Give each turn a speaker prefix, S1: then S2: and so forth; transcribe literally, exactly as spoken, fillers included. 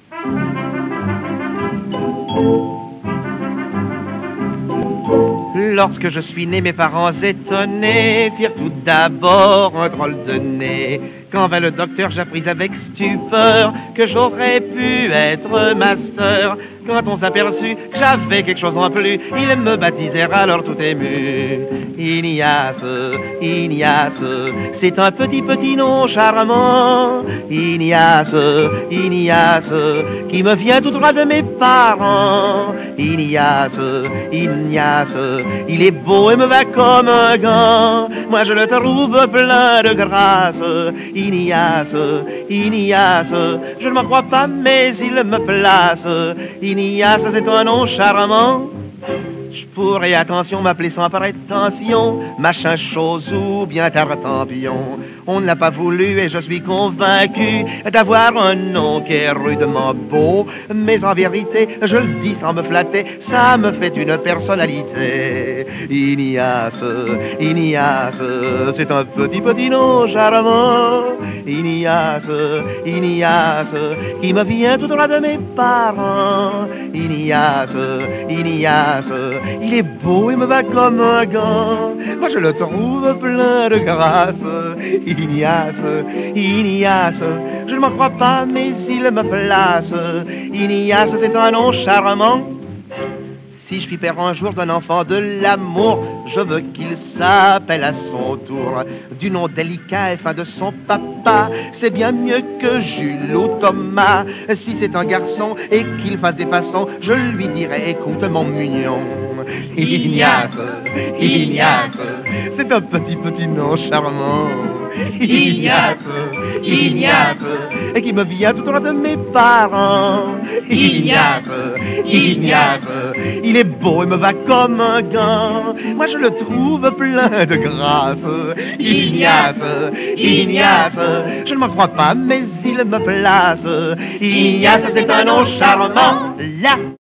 S1: Lorsque je suis né, mes parents étonnés firent tout d'abord un drôle de nez. Quand vint le docteur, j'appris avec stupeur que j'aurais pu être ma sœur. Quand on s'aperçut que j'avais quelque chose en plus, ils me baptisèrent alors tout ému. Ignace, Ignace, c'est un petit petit nom charmant. Ignace, Ignace, qui me vient tout droit de mes parents. Ignace, Ignace, il est beau et me va comme un gant. Moi je le trouve plein de grâce. Ignace, Ignace, je ne m'en crois pas mais il me place. Ignace, c'est un nom charmant. Je pourrais, attention, m'appeler sans prétention machin chose ou bien tartampion. On ne l'a pas voulu et je suis convaincu d'avoir un nom qui est rudement beau. Mais en vérité, je le dis sans me flatter, ça me fait une personnalité. Ignace, Ignace, c'est un petit petit nom charmant. Ignace, Ignace, qui me vient tout droit de mes parents. Ignace, Ignace, il est beau et me va comme un gant. Moi je le trouve plein de grâce. Ignace, Ignace, je ne m'en crois pas mais il me place. Ignace, c'est un nom charmant. Si je puis perdre un jour d'un enfant de l'amour, je veux qu'il s'appelle à son tour du nom délicat et fin de son papa. C'est bien mieux que Jules ou Thomas. Si c'est un garçon et qu'il fasse des façons, je lui dirai, écoute mon mignon. Ignace, Ignace, c'est un petit petit nom charmant. Ignace, Ignace, et qui me vient tout droit de mes parents. Ignace, Ignace, il est beau et me va comme un gant. Moi je le trouve plein de grâce. Ignace, Ignace, je ne m'en crois pas mais il me place. Ignace, c'est un nom charmant. Là